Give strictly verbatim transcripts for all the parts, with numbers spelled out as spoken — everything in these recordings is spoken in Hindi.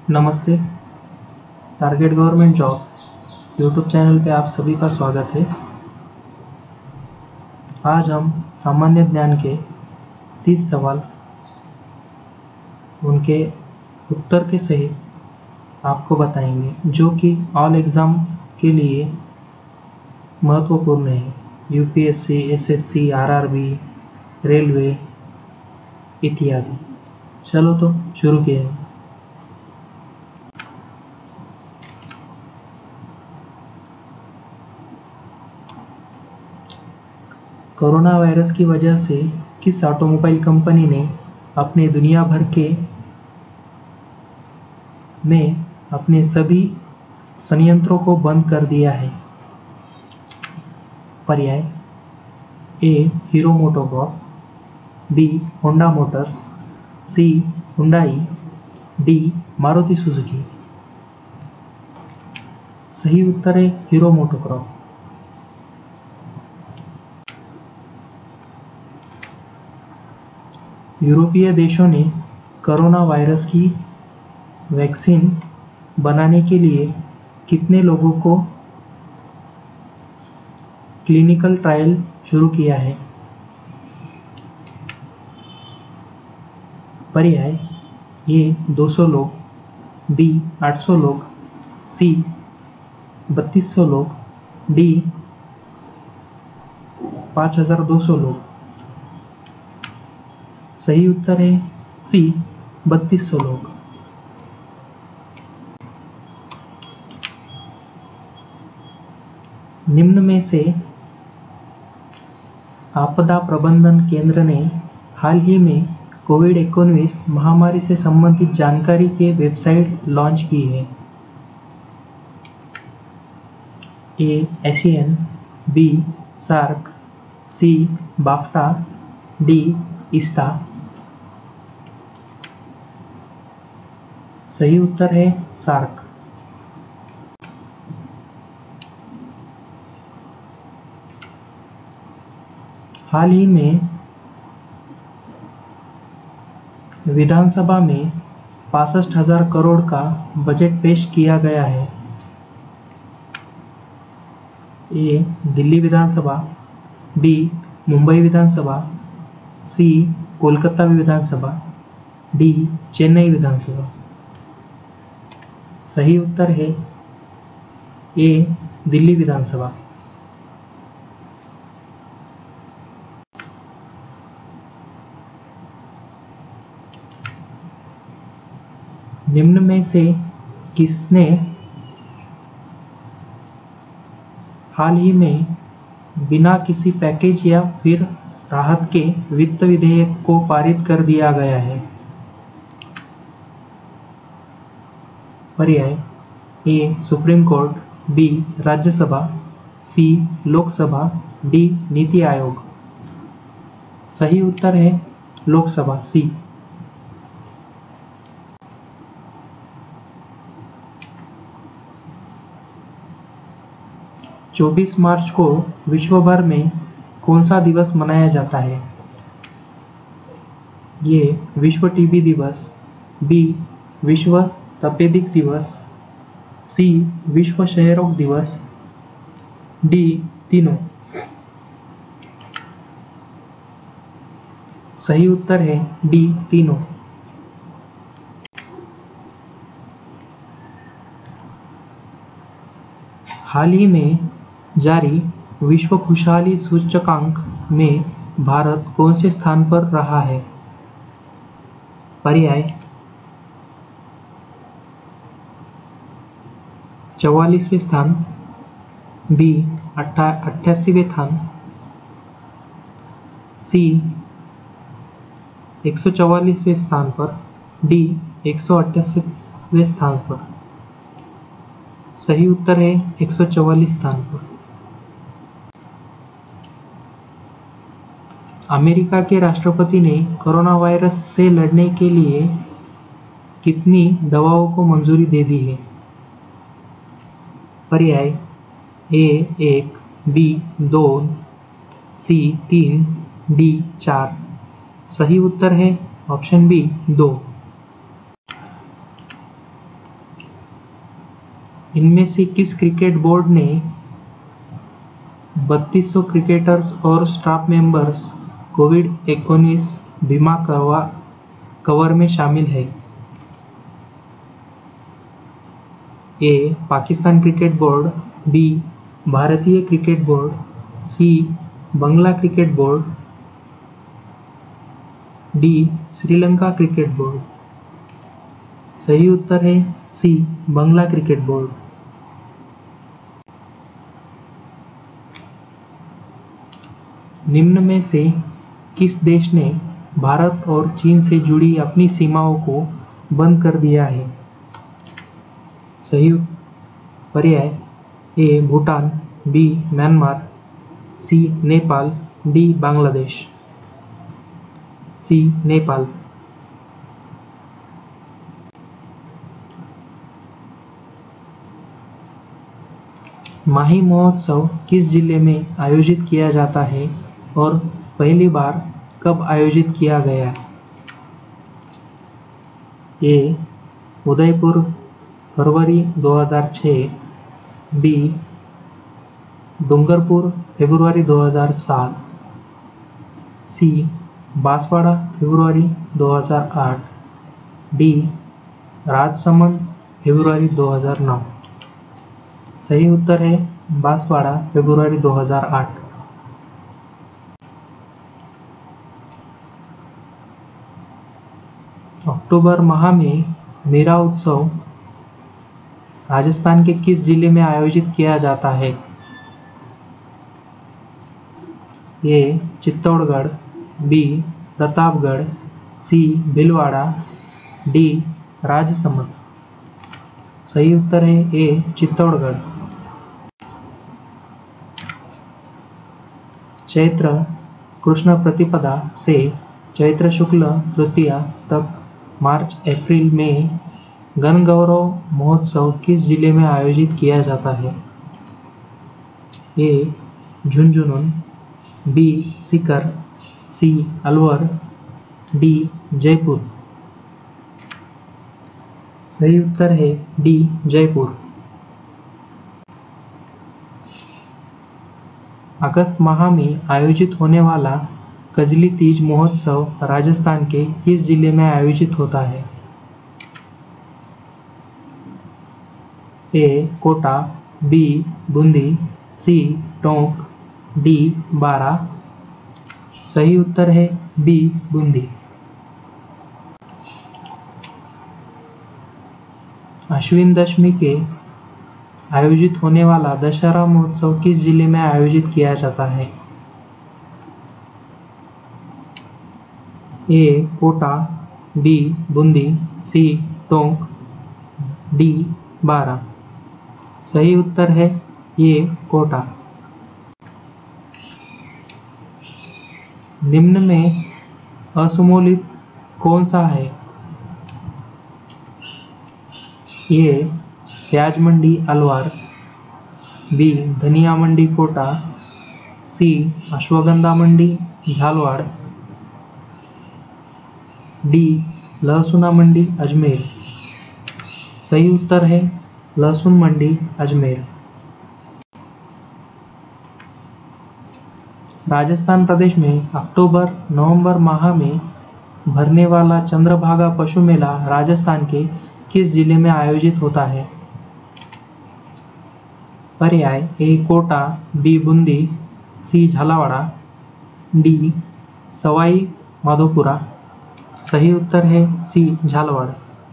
नमस्ते। Target government job YouTube channel पे आप सभी का स्वागत है। आज हम सामान्य ज्ञान के तीस सवाल उनके उत्तर के सहित आपको बताएंगे, जो कि ऑल एग्ज़ाम के लिए महत्वपूर्ण है। यूपीएससी, एसएससी, आरआरबी, रेलवे इत्यादि। चलो तो शुरू किए हैं। कोरोना वायरस की वजह से किस ऑटोमोबाइल कंपनी ने अपने दुनिया भर के में अपने सभी संयंत्रों को बंद कर दिया है? पर्याय: A Hero MotoCorp, B Honda Motors, C Hyundai, D Maruti Suzuki. सही उत्तर है हीरो मोटोकॉर्प। यूरोपीय देशों ने कोरोना वायरस की वैक्सीन बनाने के लिए कितने लोगों को क्लिनिकल ट्रायल शुरू किया है? पर्याय: ए दो सौ लोग, बी आठ सौ लोग, सी बत्तीस सौ लोग, डी पाँच हज़ार दो सौ लोग। सही उत्तर है सी बत्तीस सौ लोग। निम्न में से आपदा प्रबंधन केंद्र ने हाल ही में कोविड उन्नीस महामारी से संबंधित जानकारी के वेबसाइट लॉन्च की है? A Asian, B SAARC, C BAFTA, D इस्टा। सही उत्तर है सार्क। हाल ही में विधानसभा में बासठ हजार करोड़ का बजट पेश किया गया है? ए दिल्ली विधानसभा, बी मुंबई विधानसभा, सी कोलकाता विधानसभा, डी चेन्नई विधानसभा। सही उत्तर है ए दिल्ली विधानसभा। निम्न में से किसने हाल ही में बिना किसी पैकेज या फिर राहत के वित्त विधेयक को पारित कर दिया गया है? पर्याय: A Supreme Court, B Rajya Sabha, C Lok Sabha, D NITI Aayog. सही उत्तर है लोकसभा, सी। चौबीस मार्च को विश्व भर में कौन सा दिवस मनाया जाता है? ये विश्व टीबी दिवस, बी विश्व तपेदिक दिवस, सी विश्व क्षय रोग दिवस, डी तीनों। सही उत्तर है डी तीनों। हाल ही में जारी विश्व खुशहाली सूचकांक में भारत कौन से स्थान पर रहा है? पर्याय: चौवालीसवें स्थान, बी अट्ठासीवें स्थान, सी एक सौ चौवालीसवें स्थान पर, डी एक सौ अट्ठासीवें स्थान पर। सही उत्तर है एक सौ चौवालीस स्थान पर। अमेरिका के राष्ट्रपति ने कोरोना वायरस से लड़ने के लिए कितनी दवाओं को मंजूरी दे दी है? पर्याय: ए एक, बी दो, सी तीन, डी चार। सही उत्तर है ऑप्शन बी दो। इनमें से किस क्रिकेट बोर्ड ने बत्तीस सौ क्रिकेटर्स और स्टाफ मेंबर्स कोविड उन्नीस बीमा करवा कवर में शामिल है? A Pakistan cricket board, B भारतीय cricket board, C Bangla cricket board, D Sri Lanka cricket board. सही उत्तर है सी बंगला क्रिकेट बोर्ड। निम्न में से किस देश ने भारत और चीन से जुड़ी अपनी सीमाओं को बंद कर दिया है? सही पर्याय A Bhutan, B Myanmar, C Nepal, D Bangladesh. C Nepal. Mahi Mahotsav किस जिले में आयोजित किया जाता है और पहली बार कब आयोजित किया गया? ए उदयपुर, फरवरी दो हज़ार छह, बी डूंगरपुर, फरवरी दो हज़ार सात, सी बांसवाड़ा, फरवरी दो हज़ार आठ, डी राजसमंद, फरवरी दो हज़ार नौ। सही उत्तर है बांसवाड़ा, फरवरी दो हज़ार आठ। अक्टूबर माह में मेरा उत्सव राजस्थान के किस जिले में आयोजित किया जाता है? A Chittorgarh, B Pratapgarh, C Bhilwara, D Rajsamand. सही उत्तर है ए चित्तौड़गढ़। चैत्र कृष्ण प्रतिपदा से चैत्र शुक्ल तृतीया तक मार्च अप्रैल में गणगौर महोत्सव किस जिले में आयोजित किया जाता है? A Jhunjhunu, B Sikar, C Alwar, D Jaipur. सही उत्तर है डी जयपुर। अगस्त माह में आयोजित होने वाला कजली तीज महोत्सव राजस्थान के किस जिले में आयोजित होता है? A Kota, B Bundi, C Tonk, D Bara. सही उत्तर है बी बूंदी। अश्विन दशमी के आयोजित होने वाला दशहरा महोत्सव किस जिले में आयोजित किया जाता है? A Kota, B Bundi, C Tonk, D Bara. सही उत्तर है ये कोटा। निम्न में असमूलित कौन सा है? ए प्याज मंडी अलवर, बी धनिया मंडी कोटा, सी अश्वगंधा मंडी झालवाड़, डी लहसुना मंडी अजमेर। सही उत्तर है लहसुन मंडी अजमेर। राजस्थान प्रदेश में अक्टूबर नवंबर माह में भरने वाला चंद्रभागा पशु मेला राजस्थान के किस जिले में आयोजित होता है? पर्याय A Kota, B Bundi, C Jhalawar, D Sawai Madhopur. सही उत्तर है सी झालावाड़।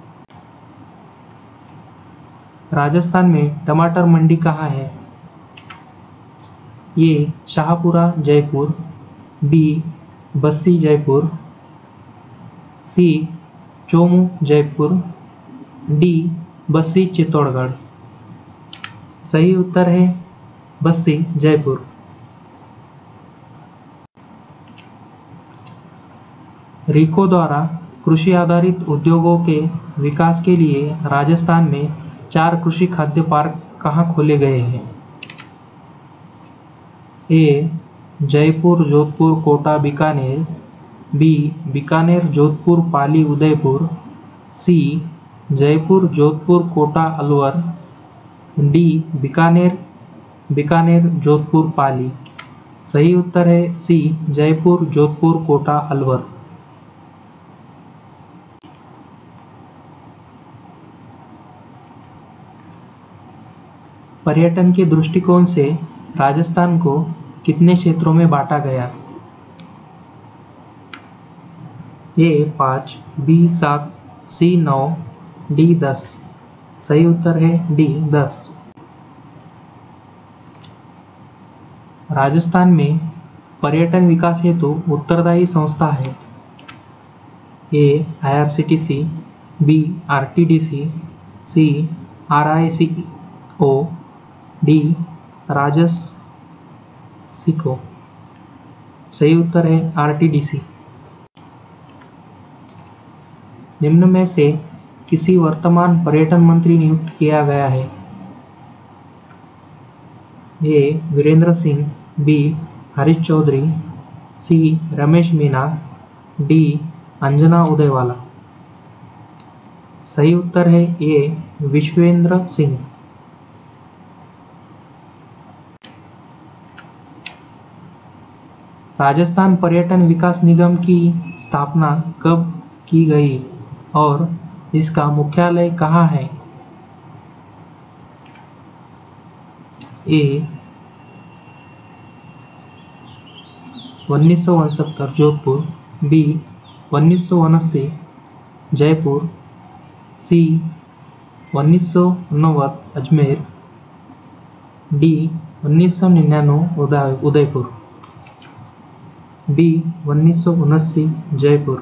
राजस्थान में टमाटर मंडी कहाँ है? ये Shahpura Jaipur, B Bassi Jaipur, C Chomu Jaipur, D Bassi Chittorgarh. सही उत्तर है बस्सी जयपुर। रिको द्वारा कृषि आधारित उद्योगों के विकास के लिए राजस्थान में चार कृषि खाद्य पार्क कहाँ खोले गए हैं? A Jaipur, Jodhpur, Kota, Bikaner, B Bikaner, Jodhpur, Pali, Udaipur, C Jaipur, Jodhpur, Kota, Alwar, D Bikaner Bikaner Jodhpur Pali. सही उत्तर है सी जयपुर जोधपुर कोटा अलवर। पर्यटन के दृष्टिकोण से राजस्थान को कितने क्षेत्रों में बांटा गया? ए पाँच, बी सात, सी नौ, डी दस। सही उत्तर है डी दस। राजस्थान में पर्यटन विकास हेतु उत्तरदायी संस्था है? A I R C T C, B R T D C, C R I C O, D RAJSICO. सही उत्तर है आर टी डी सी। निम्न में से किसी वर्तमान पर्यटन मंत्री नियुक्त किया गया है? A Virendra Singh, B Harish Chaudhary, C Ramesh Meena, D Anjana Udaywala. सही उत्तर है ए विश्वेंद्र सिंह। राजस्थान पर्यटन विकास निगम की स्थापना कब की गई और इसका मुख्यालय कहाँ है? ए उन्नीस सौ उनसत्तर जोधपुर, बी उन्नीस सौ उनासी जयपुर, सी उन्नीस सौ नब्बे अजमेर, डी उन्नीस सौ निन्यानवे उदय उदयपुर, बी उन्नीस सौ उनासी जयपुर।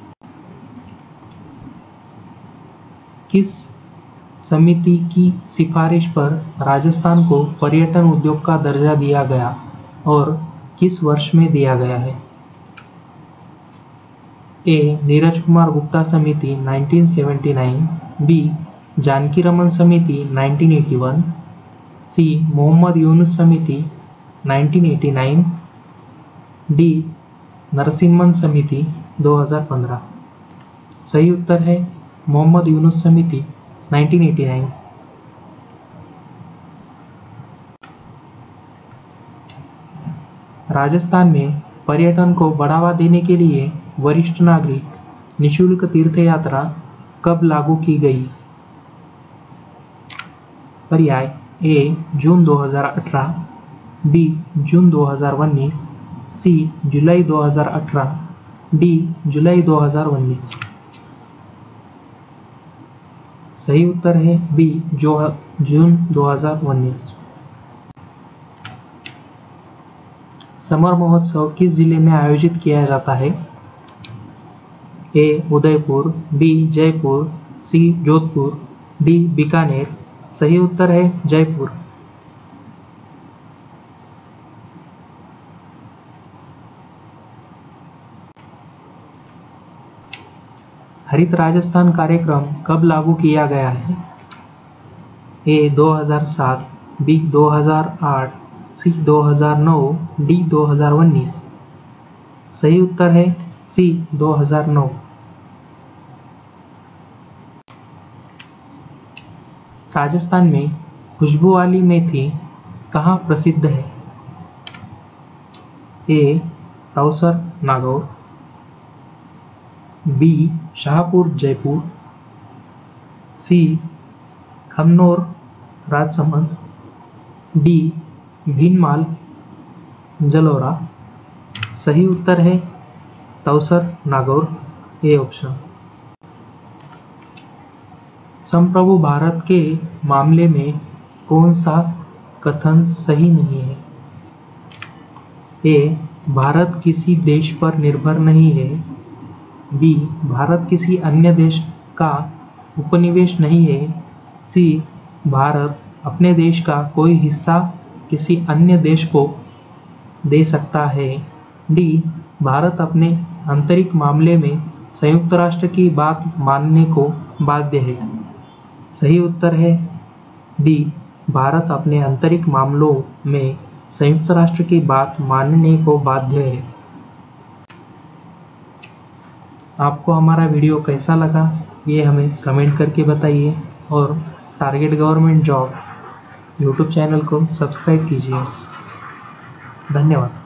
किस समिति की सिफारिश पर राजस्थान को पर्यटन उद्योग का दर्जा दिया गया और किस वर्ष में दिया गया है? ए नीरज कुमार गुप्ता समिति उन्नीस सौ उन्यासी, बी जानकी रमन समिति उन्नीस सौ इक्यासी, सी मोहम्मद यूनुस समिति उन्नीस सौ नवासी, डी नरसिम्हन समिति दो हज़ार पंद्रह। सही उत्तर है मोहम्मद यूनुस समिति उन्नीस सौ नवासी। राजस्थान में पर्यटन को बढ़ावा देने के लिए वरिष्ठ नागरिक निशुल्क तीर्थ यात्रा कब लागू की गई? पर्याय ए जून दो हज़ार अठारह, बी जून दो हज़ार उन्नीस, सी जुलाई दो हज़ार अठारह, डी जुलाई दो हज़ार उन्नीस। सही उत्तर है बी जो जून दो हज़ार उन्नीस। समर महोत्सव किस जिले में आयोजित किया जाता है? A Udaipur, B Jaipur, C Jodhpur, D Bikaner. सही उत्तर है जयपुर। हरित राजस्थान कार्यक्रम कब लागू किया गया है? ए दो हज़ार सात, बी दो हज़ार आठ, सी दो हज़ार नौ, डी दो हज़ार उन्नीस। सही उत्तर है सी दो हज़ार नौ। राजस्थान में खुशबू वाली मेथी कहाँ प्रसिद्ध है? A Tausar Nagaur, B Shahpur Jaipur, C Khamnor Rajsamand, D Bhinmal Jalore. सही उत्तर है तौसर नागौर, ए ऑप्शन। संप्रभु भारत के मामले में कौन सा कथन सही नहीं है? ए भारत किसी देश पर निर्भर नहीं है, बी भारत किसी अन्य देश का उपनिवेश नहीं है, सी भारत अपने देश का कोई हिस्सा किसी अन्य देश को दे सकता है, डी भारत अपने आंतरिक मामले में संयुक्त राष्ट्र की बात मानने को बाध्य है। सही उत्तर है डी भारत अपने आंतरिक मामलों में संयुक्त राष्ट्र की बात मानने को बाध्य है। आपको हमारा वीडियो कैसा लगा ये हमें कमेंट करके बताइए और target government job YouTube channel को सब्सक्राइब कीजिए। धन्यवाद।